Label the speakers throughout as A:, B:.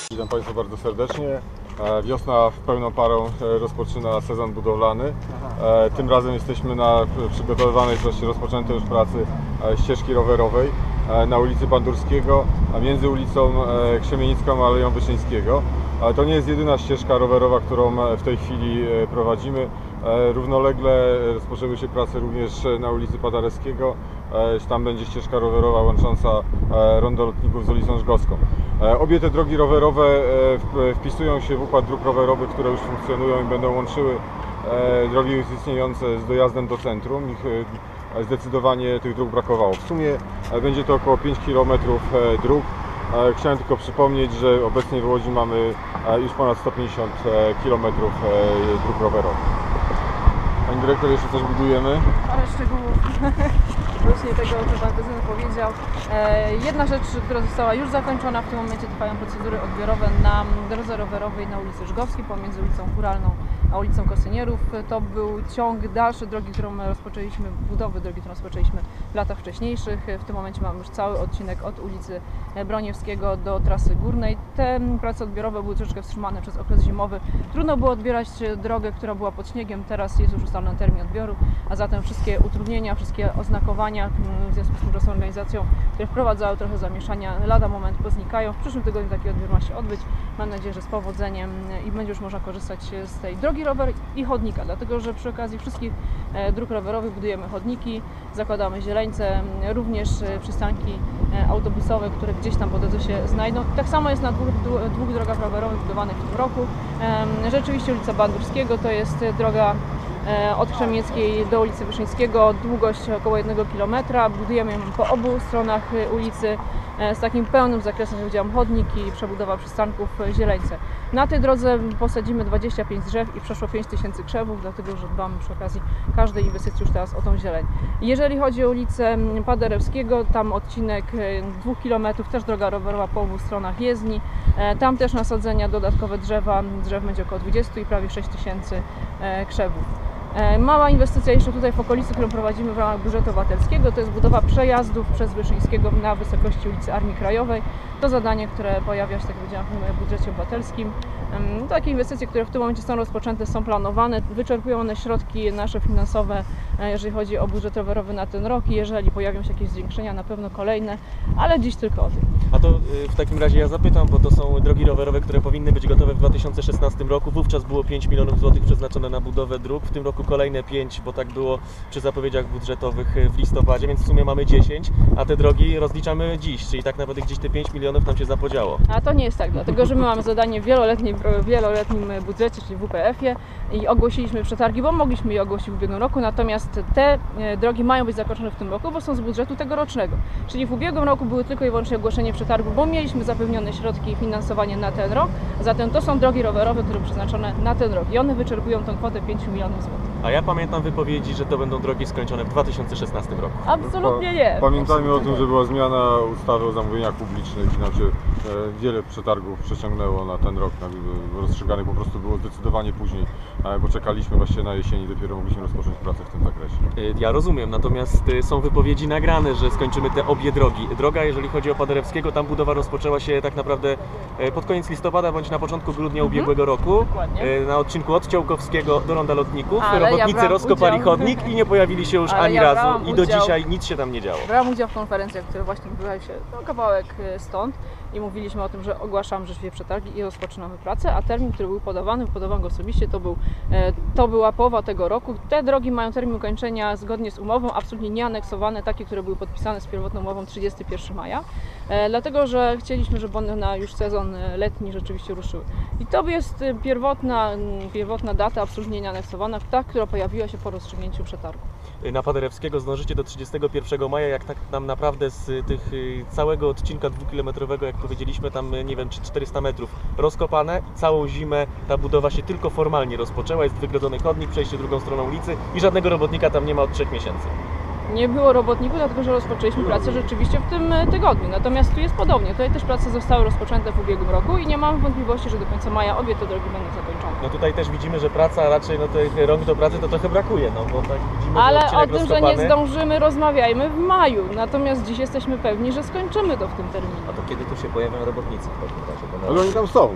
A: Witam Państwa bardzo serdecznie. Wiosna w pełną parą rozpoczyna sezon budowlany. Tym razem jesteśmy na przygotowywanej, wreszcie rozpoczętej już pracy ścieżki rowerowej na ulicy Bandurskiego, a między ulicą Krzemienicką a Aleją Wyszyńskiego. Ale to nie jest jedyna ścieżka rowerowa, którą w tej chwili prowadzimy. Równolegle rozpoczęły się prace również na ulicy Paderewskiego. Tam będzie ścieżka rowerowa łącząca Rondo Lotników z ulicą Żgowską. Obie te drogi rowerowe wpisują się w układ dróg rowerowych, które już funkcjonują i będą łączyły drogi już istniejące z dojazdem do centrum. Zdecydowanie tych dróg brakowało. W sumie będzie to około 5 km dróg. Chciałem tylko przypomnieć, że obecnie w Łodzi mamy już ponad 150 km dróg rowerowych. Pani dyrektor, jeszcze coś budujemy?
B: Parę szczegółów właśnie tego, co Pan prezydent powiedział. Jedna rzecz, która została już zakończona, w tym momencie trwają procedury odbiorowe na drodze rowerowej na ulicy Żgowskiej pomiędzy ulicą Kuralną a ulicą Kosynierów. To był ciąg dalszy drogi, budowy drogi, którą rozpoczęliśmy w latach wcześniejszych. W tym momencie mamy już cały odcinek od ulicy Broniewskiego do trasy górnej. Te prace odbiorowe były troszeczkę wstrzymane przez okres zimowy. Trudno było odbierać drogę, która była pod śniegiem. Teraz jest już ustalony termin odbioru, a zatem wszystkie utrudnienia, wszystkie oznakowania w związku z tym, że są organizacją, które wprowadzały trochę zamieszania, lada moment poznikają. W przyszłym tygodniu taki odbiór ma się odbyć. Mam nadzieję, że z powodzeniem i będzie już można korzystać z tej drogi rower i chodnika, dlatego że przy okazji wszystkich dróg rowerowych budujemy chodniki, zakładamy zieleńce, również przystanki autobusowe, które gdzieś tam po drodze się znajdą. Tak samo jest na dwóch drogach rowerowych budowanych w tym roku. Rzeczywiście ulica Bandurskiego to jest droga od Krzemieckiej do ulicy Wyszyńskiego, długość około 1 km. Budujemy ją po obu stronach ulicy z takim pełnym zakresem, jak powiedziałam, chodnik i przebudowa przystanków, zieleńce. Na tej drodze posadzimy 25 drzew i przeszło 5000 krzewów, dlatego że dbamy przy okazji każdej inwestycji już teraz o tą zieleń. Jeżeli chodzi o ulicę Paderewskiego, tam odcinek 2 km, też droga rowerowa po obu stronach jezdni. Tam też nasadzenia dodatkowe drzew będzie około 20 i prawie 6000 krzewów. Mała inwestycja jeszcze tutaj w okolicy, którą prowadzimy w ramach budżetu obywatelskiego, to jest budowa przejazdów przez Wyszyńskiego na wysokości ulicy Armii Krajowej. To zadanie, które pojawia się, tak jak powiedziałam, w budżecie obywatelskim. Takie inwestycje, które w tym momencie są rozpoczęte, są planowane. Wyczerpują one środki nasze finansowe, jeżeli chodzi o budżet rowerowy na ten rok i jeżeli pojawią się jakieś zwiększenia, na pewno kolejne, ale dziś tylko o tym.
C: A to w takim razie ja zapytam, bo to są drogi rowerowe, które powinny być gotowe w 2016 roku. Wówczas było 5 milionów złotych przeznaczone na budowę dróg, w tym roku kolejne 5, bo tak było przy zapowiedziach budżetowych w listopadzie, więc w sumie mamy 10, a te drogi rozliczamy dziś, czyli tak naprawdę gdzieś te 5 milionów nam się zapodziało.
B: A to nie jest tak, dlatego że my mamy zadanie w wieloletnim budżecie, czyli WPF-ie i ogłosiliśmy przetargi, bo mogliśmy je ogłosić w ubiegłym roku, natomiast te drogi mają być zakończone w tym roku, bo są z budżetu tegorocznego. Czyli w ubiegłym roku były tylko i wyłącznie ogłoszenie przetargu, bo mieliśmy zapewnione środki i finansowanie na ten rok, a zatem to są drogi rowerowe, które przeznaczone na ten rok i one wyczerpują tą kwotę 5 milionów złotych.
C: A ja pamiętam wypowiedzi, że to będą drogi skończone w 2016 roku.
B: Absolutnie nie.
A: Pamiętajmy o tym, że była zmiana ustawy o zamówieniach publicznych, znaczy wiele przetargów przeciągnęło na ten rok, rozstrzyganych po prostu było zdecydowanie później, bo czekaliśmy właśnie na jesieni, dopiero mogliśmy rozpocząć pracę w tym zakresie.
C: Ja rozumiem, natomiast są wypowiedzi nagrane, że skończymy te obie drogi. Droga, jeżeli chodzi o Paderewskiego, tam budowa rozpoczęła się tak naprawdę pod koniec listopada bądź na początku grudnia ubiegłego roku.
B: Dokładnie.
C: Na odcinku od Ciołkowskiego do Ronda Lotników.
B: Ale
C: Robotnicy rozkopali chodnik i nie pojawili się już ani razu i do dzisiaj nic się tam nie działo.
B: Brałam udział w konferencjach, które właśnie odbywały się kawałek stąd i mówiliśmy o tym, że ogłaszam życzliwie przetargi i rozpoczynamy pracę, a termin, który był podawany go osobiście, to była połowa tego roku. Te drogi mają termin ukończenia zgodnie z umową, absolutnie nieaneksowane, takie, które były podpisane z pierwotną umową 31 maja, dlatego że chcieliśmy, żeby one na już sezon letni rzeczywiście ruszyły. I to jest pierwotna data, absolutnie nieaneksowana, ta, która pojawiła się po rozstrzygnięciu przetargu.
C: Na Paderewskiego zdążycie do 31 maja, jak tak tam naprawdę z tych całego odcinka 2-kilometrowego, jak powiedzieliśmy, tam nie wiem czy 400 metrów rozkopane i całą zimę ta budowa się tylko formalnie rozpoczęła, jest wygrodzony chodnik, przejście drugą stroną ulicy i żadnego robotnika tam nie ma od 3 miesięcy.
B: Nie było robotników, dlatego że rozpoczęliśmy pracę rzeczywiście w tym tygodniu. Natomiast tu jest podobnie. Tutaj też prace zostały rozpoczęte w ubiegłym roku i nie mam wątpliwości, że do końca maja obie te drogi będą zakończone.
C: No tutaj też widzimy, że praca, raczej no tych rąk do pracy to trochę brakuje, no bo tak widzimy, że
B: Ale o
C: odcinek
B: tym, że
C: rozkopany.
B: nie zdążymy, rozmawiajmy w maju. Natomiast dziś jesteśmy pewni, że skończymy to w tym terminie.
D: A to kiedy tu się pojawią robotnicy w takim razie?
A: Ale oni tam są.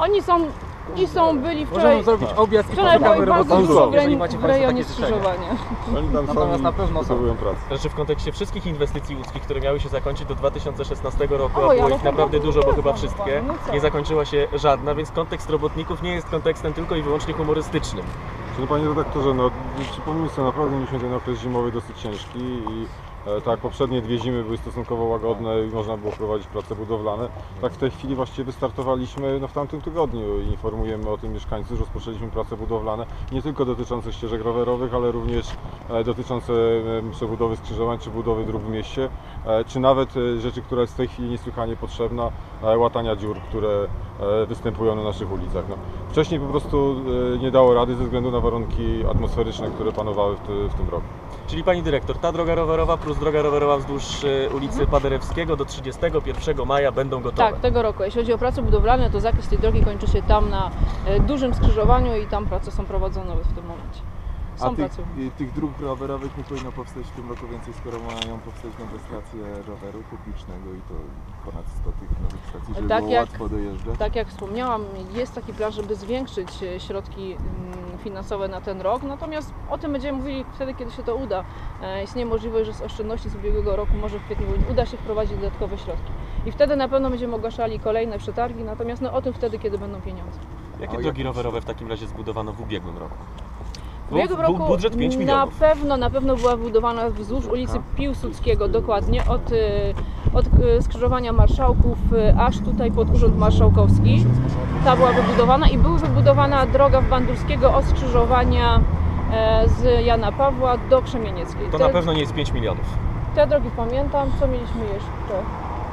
B: Oni byli wczoraj.
D: Możemy zrobić objazd i
B: Wczoraj było
D: poszukamy
B: ich bardzo
D: robotników,
B: dużo
D: jeżeli macie
B: w
D: Państwo
B: rejonie
D: takie życzenia.
B: skrzyżowania.
A: Oni tam są
D: Natomiast
A: i
D: na pewno są.
A: potrzebują pracy.
C: Znaczy w kontekście wszystkich inwestycji łódzkich, które miały się zakończyć do 2016 roku, a
B: Oj,
C: było
B: ale
C: ich
B: to
C: naprawdę
B: było
C: dużo, bo chyba
B: no
C: wszystkie,
B: no co?
C: nie zakończyła się żadna, więc kontekst robotników nie jest kontekstem tylko i wyłącznie humorystycznym.
A: Czyli panie redaktorze, no przypomnijmy sobie, naprawdę mieliśmy ten okres zimowy dosyć ciężki i tak, poprzednie 2 zimy były stosunkowo łagodne i można było prowadzić prace budowlane. Tak w tej chwili właściwie wystartowaliśmy w tamtym tygodniu i informujemy o tym mieszkańców, że rozpoczęliśmy prace budowlane nie tylko dotyczące ścieżek rowerowych, ale również dotyczące przebudowy skrzyżowań czy budowy dróg w mieście, czy nawet rzeczy, która jest w tej chwili niesłychanie potrzebna, łatania dziur, które występują na naszych ulicach. No, wcześniej po prostu nie dało rady ze względu na warunki atmosferyczne, które panowały w tym roku.
C: Czyli pani dyrektor, ta droga rowerowa plus droga rowerowa wzdłuż ulicy Paderewskiego do 31 maja będą gotowe.
B: Tak, tego roku. Jeśli chodzi o prace budowlane, to zakres tej drogi kończy się tam na dużym skrzyżowaniu i tam prace są prowadzone w tym momencie.
E: A
B: Są prace.
E: tych dróg rowerowych nie powinno powstać w tym roku więcej, skoro mają powstać nowe stacje roweru publicznego i to ponad 100 tych nowych stacji, żeby
B: Tak
E: było
B: jak-
E: łatwo dojeżdżać.
B: Tak jak wspomniałam, jest taki plan, żeby zwiększyć środki finansowe na ten rok, natomiast o tym będziemy mówili wtedy, kiedy się to uda. Istnieje możliwość, że z oszczędności z ubiegłego roku może w kwietniu uda się wprowadzić dodatkowe środki. I wtedy na pewno będziemy ogłaszali kolejne przetargi, natomiast o tym wtedy, kiedy będą pieniądze.
C: Jakie
E: A
C: drogi
E: jak-
C: rowerowe w takim razie zbudowano w ubiegłym roku?
B: W ubiegłym
C: Był
B: roku
C: budżet 5 milionów.
B: na pewno była budowana wzdłuż ulicy Piłsudskiego, dokładnie od skrzyżowania Marszałków aż tutaj pod Urząd Marszałkowski. Ta była wybudowana i była wybudowana droga w Bandurskiego od skrzyżowania z Jana Pawła do Krzemienieckiej.
C: To na pewno nie jest 5 milionów.
B: Te drogi pamiętam, co mieliśmy jeszcze.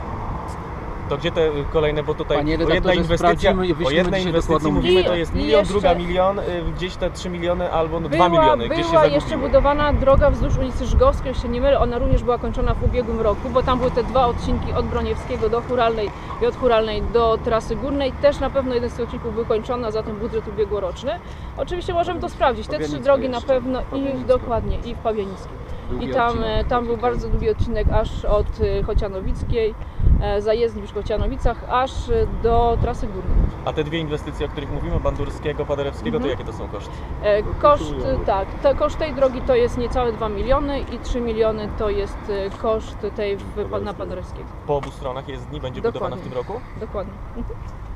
C: To gdzie te kolejne, bo tutaj
D: Panie
C: o jednej
D: redaktorze,
C: inwestycji,
D: sprawdzimy i
C: o
D: wyślemy
C: jednej
D: dzisiaj
C: inwestycji
D: dokładną
C: mówimy,
B: listę.
C: to jest
B: I
C: milion,
B: jeszcze-
C: druga milion, gdzieś te 3 miliony albo 2 miliony, gdzieś się
B: Była
C: zagubiły.
B: jeszcze budowana droga wzdłuż ulicy Żgowskiej, jeśli się nie mylę, ona również była kończona w ubiegłym roku, bo tam były te 2 odcinki od Broniewskiego do Huralnej i od Huralnej do Trasy Górnej. Też na pewno jeden z tych odcinków był kończony, a zatem budżet ubiegłoroczny. Oczywiście możemy to sprawdzić. Te 3
D: Pabianickie
B: drogi na
D: jeszcze.
B: pewno i
D: Pabianickie.
B: dokładnie i w Pabianickim.
D: Długi
B: I tam,
D: odcinek.
B: tam był bardzo długi odcinek aż od Chocianowickiej, zajezdni w Chocianowicach, aż do Trasy Górnej.
C: A te dwie inwestycje, o których mówimy, Bandurskiego, Paderewskiego, to jakie to są koszty?
B: Koszt tej drogi to jest niecałe 2 miliony i 3 miliony to jest koszt tej na Paderewskiego.
C: Po obu stronach jezdni będzie
B: Dokładnie.
C: budowana w tym roku?
B: Dokładnie.